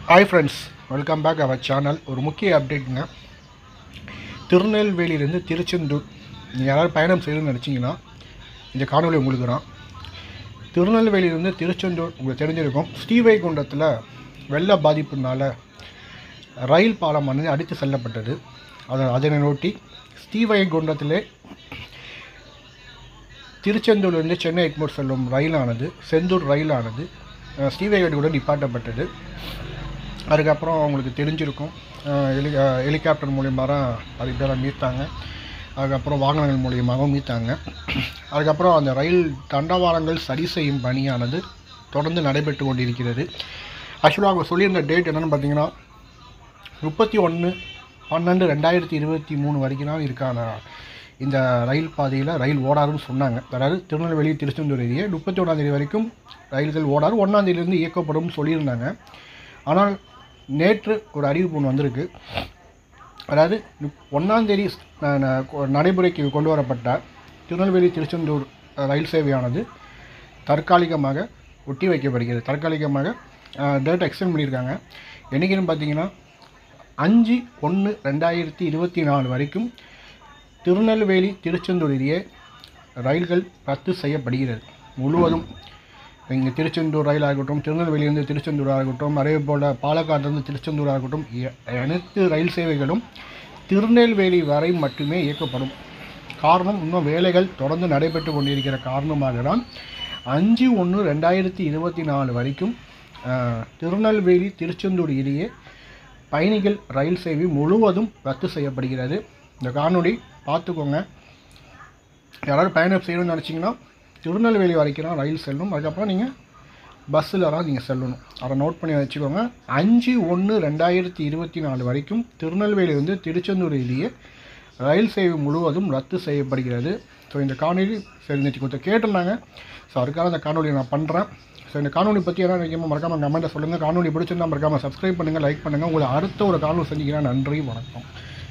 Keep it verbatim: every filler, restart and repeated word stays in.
Hi friends, welcome back our channel. ஒரு முக்கிய அப்டேட்டுங்க. திருநெல்வேலியிலேருந்து திருச்செந்தூர் நீங்கள் யாராவது பயணம் செய்யணும்னு நினச்சிங்கன்னா இந்த காணொலி உங்களுக்கு தான். திருநெல்வேலியிலேருந்து திருச்செந்தூர் உங்களுக்கு தெரிஞ்சிருக்கும். ஸ்ரீவைகுண்டத்தில் வெள்ள பாதிப்புனால ரயில் பாலம் வந்து அடித்து செல்லப்பட்டது. அதை அதனை நோட்டி ஸ்ரீவைகுண்டத்திலே திருச்செந்தூர்லேருந்து சென்னை எக்மோர் செல்லும் ரயிலானது செந்தூர் ரயிலானது ஸ்ரீவைகுண்டத்துடன் நிப்பாட்டப்பட்டது. அதுக்கப்புறம் அவங்களுக்கு தெரிஞ்சிருக்கும், ஹெலி ஹெலிகாப்டர் மூலியமாக தான் அதுக்கு பேரை மீட்டாங்க. அதுக்கப்புறம் வாகனங்கள் மூலியமாகவும் மீட்டாங்க. அதுக்கப்புறம் அந்த ரயில் தண்டவாளங்கள் சரி செய்யும் பணியானது தொடர்ந்து நடைபெற்று கொண்டிருக்கிறது. ஆக்சுவலாக அவங்க சொல்லியிருந்த டேட் என்னென்னு பார்த்தீங்கன்னா முப்பத்தி ஒன்று பன்னெண்டு ரெண்டாயிரத்தி இருபத்தி மூணு வரைக்கும் தான் இருக்கான இந்த ரயில் பாதையில் ரயில் ஓடாதுன்னு சொன்னாங்க. அதாவது திருநெல்வேலி திருச்செந்தூர் ஏரியே முப்பத்தி ஒன்றாந்தேதி வரைக்கும் ரயில்கள் ஓடாது, ஒன்றாந்தேதியிலேருந்து இயக்கப்படும் சொல்லியிருந்தாங்க. ஆனால் நேற்று ஒரு அறிவிப்பு ஒன்று வந்திருக்கு. அதாவது ஒன்றாந்தேதி நடைமுறைக்கு கொண்டு வரப்பட்ட திருநெல்வேலி திருச்செந்தூர் ரயில் சேவையானது தற்காலிகமாக ஒட்டி வைக்கப்படுகிறது. தற்காலிகமாக டேட் எக்ஸ்டெண்ட் பண்ணியிருக்காங்க. என்றைக்குன்னு பார்த்தீங்கன்னா அஞ்சு ஒன்று ரெண்டாயிரத்தி இருபத்தி நாலு வரைக்கும் திருநெல்வேலி திருச்செந்தூர் ஏரியே ரயில்கள் ரத்து செய்யப்படுகிறது முழுவதும். இங்கே திருச்செந்தூர் ரயில் ஆகட்டும், திருநெல்வேலியிலிருந்து திருச்செந்தூர் ஆகட்டும், அதே போல் பாலக்காட்டிலிருந்து திருச்செந்தூர் ஆகட்டும், அனைத்து ரயில் சேவைகளும் திருநெல்வேலி வரை மட்டுமே இயக்கப்படும். காரணம், இன்னும் வேலைகள் தொடர்ந்து நடைபெற்று கொண்டிருக்கிற காரணமாக தான் அஞ்சு ஒன்று ரெண்டாயிரத்தி இருபத்தி நாலு வரைக்கும் திருநெல்வேலி திருச்செந்தூர் ஏரியே பயணிகள் ரயில் சேவை முழுவதும் ரத்து செய்யப்படுகிறது. இந்த காணொளி பார்த்துக்கோங்க. யாராவது பயணம் செய்யணும்னு நினச்சிங்கன்னா திருநெல்வேலி வரைக்கும் தான் ரயில் செல்லணும். அதுக்கப்புறம் நீங்கள் பஸ்ஸில் தான் நீங்கள் செல்லணும். அதை நோட் பண்ணி வச்சுக்கோங்க. அஞ்சு ஒன்று ரெண்டாயிரத்தி இருபத்தி நாலு வரைக்கும் திருநெல்வேலியிலிருந்து திருச்செந்தூர் ஏரியே ரயில் சேவை முழுவதும் ரத்து செய்யப்படுகிறது. ஸோ இந்த காணொலி சரி நேற்று கொஞ்சம் கேட்டிருந்தாங்க. ஸோ அதுக்காக இந்த காணொலி நான் பண்ணுறேன். ஸோ இந்த காணொலி பற்றி எதாவது நினைக்காமல் மறக்காமல் கமெண்ட்டை சொல்லுங்கள். காணொலி பிடிச்சிருந்தா மறக்காமல் சப்ஸ்கிரைப் பண்ணுங்கள், லைக் பண்ணுங்கள். உங்களை அடுத்த ஒரு காணொலி செஞ்சுக்கிறேன். நன்றி, வணக்கம்.